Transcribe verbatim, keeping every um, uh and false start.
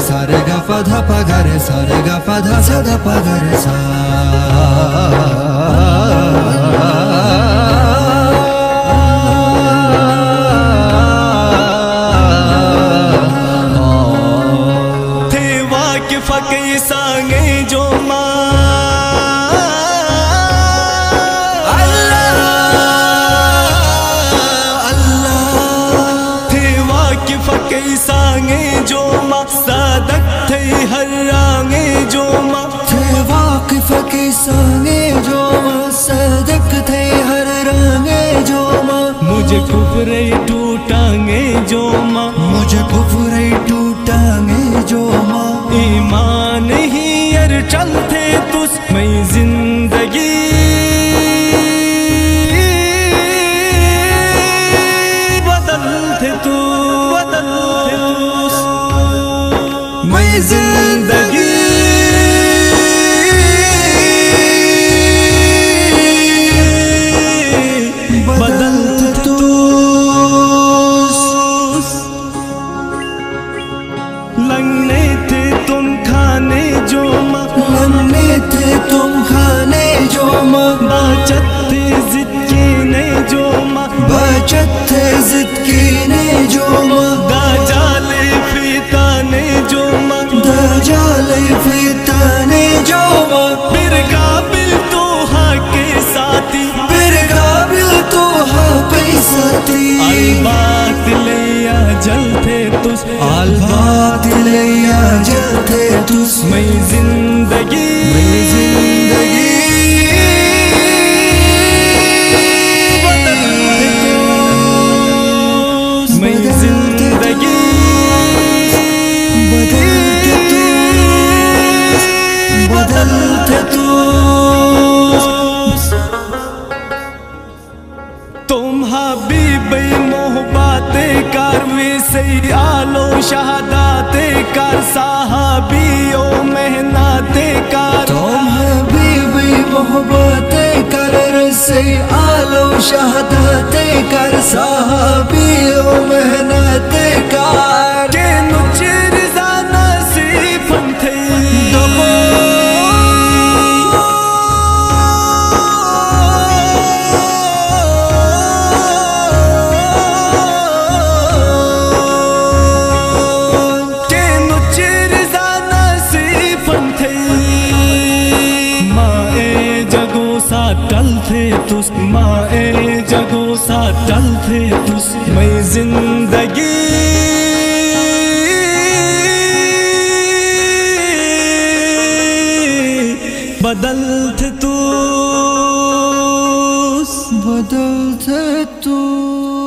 सा रे गा पा धा पा गा रे सा रे गा पा धा सा धा पा गा रे सा। थे वाकिफ कई सांगे जो माँ कई सांगे जो माँ सादक थे हर रांगे जो माँ थे वाकिफ के सांगे जो माँ सादक थे हर रांगे जो माँ मुझे कुफरे टूटांगे जो माँ मुझे कुफरे टूटांगे जो माँ ईमान ही अर चलते तुस मैं जिंदगी बदलते तू मैं जिंदगी बदलते तू। लगने थे तुम खाने जो माँ लगने थे तुम खाने जो माँ बचत थे जिद कीने जो माँ बचत थे जिद कीने जो माँ दाजाले फीताने जो माँ दाजाले फीताने जो माँ फिर काबिल तो हाँ के साथी फिर काबिल तो हाँ पे साथी अलबात ले आ जलते तुस अलबात ले आ जलते तुस मैं जिंदगी मैं जिंदगी बदलते तू मैं जिंदगी बदलते तू बदलते तू। तुम हबीब मोहब्बते कारवे से आलो शहादाते कार साहबियो मेहनते कार तुम हबीबी मोहब्बते कर से आलो शहादते कर साहबियो मेहनते कार के नुचिर जाना सिफन थे दबो के नुचिर जाना सिफन थे माए जगो सा टल थे तुस माए जगो सा टल थे तुस मैं जिंदगी बदलते तू बदलते तू।